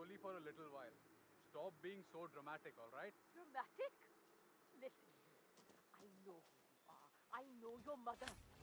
only for a little while. Stop being so dramatic, all right? Dramatic? Listen, I know who you are. I know your mother.